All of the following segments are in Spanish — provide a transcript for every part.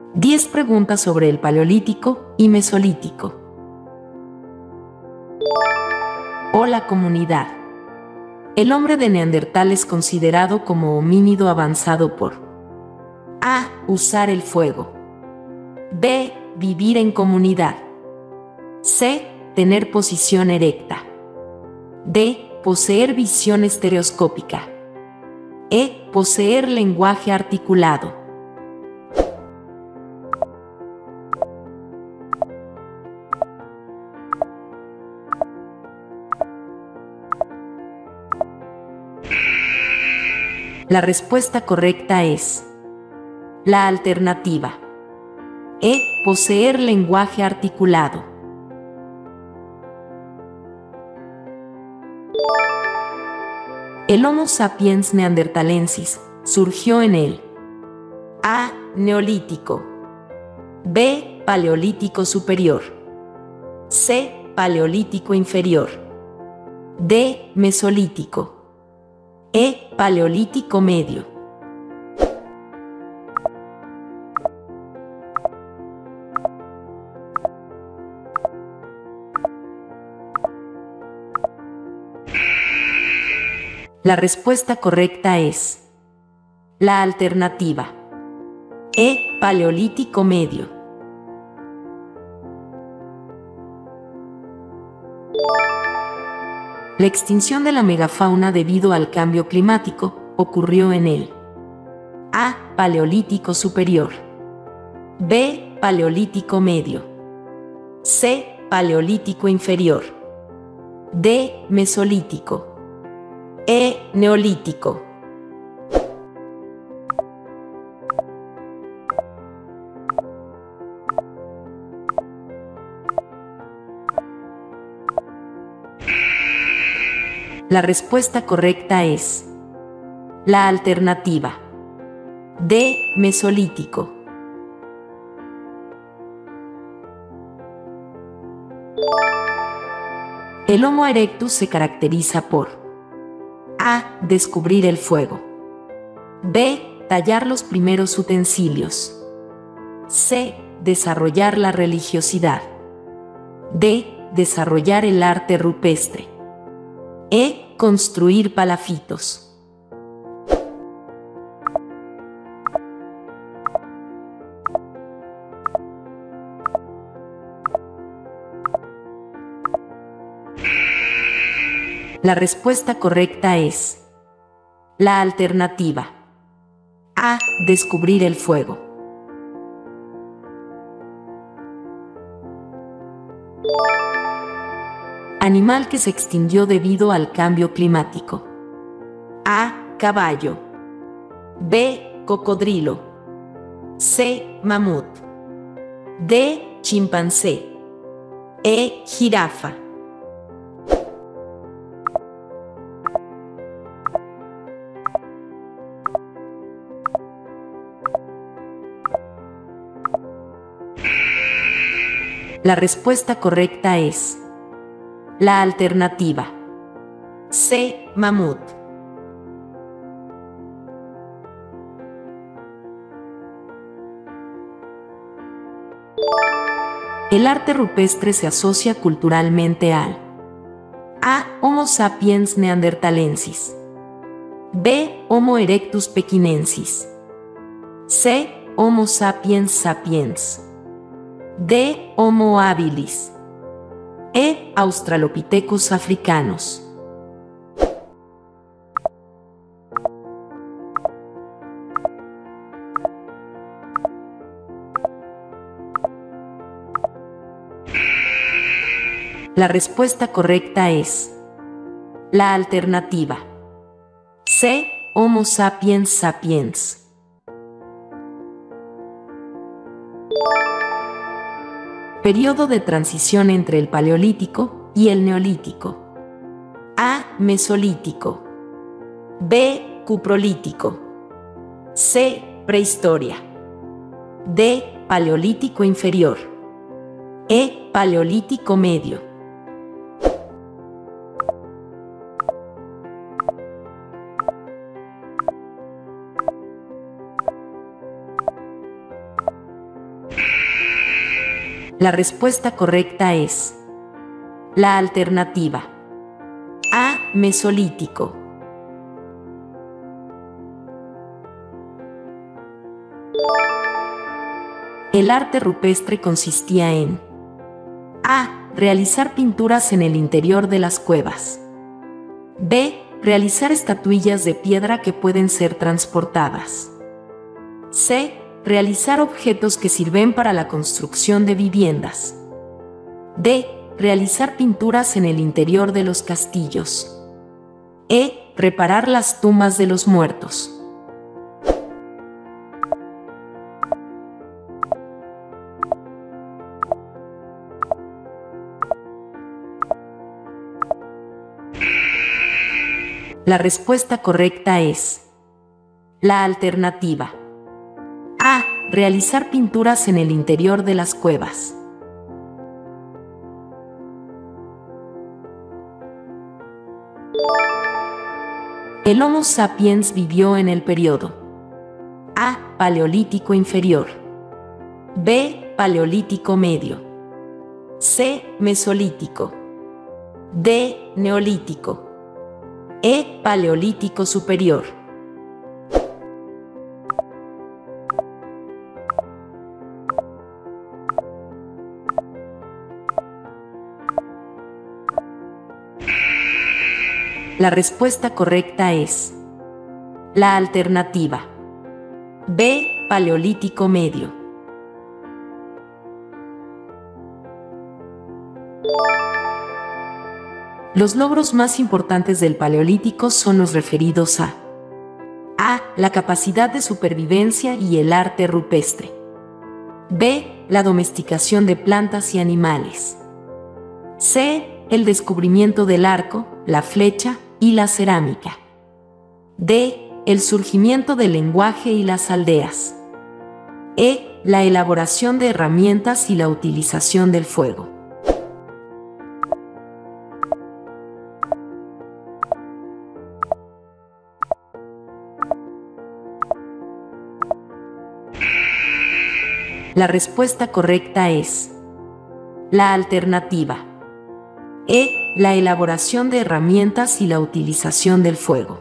10 preguntas sobre el Paleolítico y Mesolítico. Hola comunidad. El hombre de Neandertal es considerado como homínido avanzado por A. Usar el fuego. B. Vivir en comunidad. C. Tener posición erecta. D. Poseer visión estereoscópica. E. Poseer lenguaje articulado. La respuesta correcta es la alternativa. E. Poseer lenguaje articulado. El Homo sapiens neanderthalensis surgió en el A. Neolítico. B. Paleolítico superior. C. Paleolítico inferior. D. Mesolítico. E. Paleolítico medio. La respuesta correcta es la alternativa. E. Paleolítico medio. La extinción de la megafauna debido al cambio climático ocurrió en el A. Paleolítico superior. B. Paleolítico medio. C. Paleolítico inferior. D. Mesolítico. E. Neolítico. La respuesta correcta es la alternativa. D. Mesolítico. El Homo erectus se caracteriza por A. Descubrir el fuego. B. Tallar los primeros utensilios. C. Desarrollar la religiosidad. D. Desarrollar el arte rupestre. E. Construir palafitos. La respuesta correcta es la alternativa. A. Descubrir el fuego. Animal que se extinguió debido al cambio climático. A. Caballo. B. Cocodrilo. C. Mamut. D. Chimpancé. E. Jirafa. La respuesta correcta es la alternativa. C. Mamut. El arte rupestre se asocia culturalmente al A. Homo sapiens neanderthalensis. B. Homo erectus pekinensis. C. Homo sapiens sapiens. D. Homo habilis. E. Australopithecus africanos. La respuesta correcta es la alternativa. C. Homo sapiens sapiens. Periodo de transición entre el Paleolítico y el Neolítico. A. Mesolítico. B. Cuprolítico. C. Prehistoria. D. Paleolítico inferior. E. Paleolítico medio. La respuesta correcta es la alternativa A, Mesolítico. El arte rupestre consistía en A. Realizar pinturas en el interior de las cuevas. B. Realizar estatuillas de piedra que pueden ser transportadas. C. Realizar objetos que sirven para la construcción de viviendas. D. Realizar pinturas en el interior de los castillos. E. Reparar las tumbas de los muertos. La respuesta correcta es la alternativa A. Realizar pinturas en el interior de las cuevas. El Homo sapiens vivió en el periodo A. Paleolítico inferior. B. Paleolítico medio. C. Mesolítico. D. Neolítico. E. Paleolítico superior. La respuesta correcta es la alternativa B. Paleolítico medio. Los logros más importantes del Paleolítico son los referidos a la capacidad de supervivencia y el arte rupestre. B. La domesticación de plantas y animales. C. El descubrimiento del arco, la flecha y la cerámica. D. El surgimiento del lenguaje y las aldeas. E. La elaboración de herramientas y la utilización del fuego. La respuesta correcta es la alternativa E. La elaboración de herramientas y la utilización del fuego.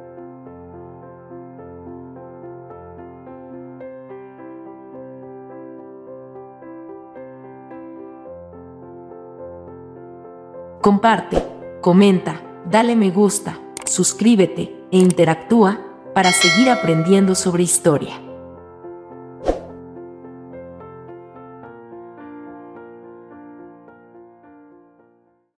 Comparte, comenta, dale me gusta, suscríbete e interactúa para seguir aprendiendo sobre historia.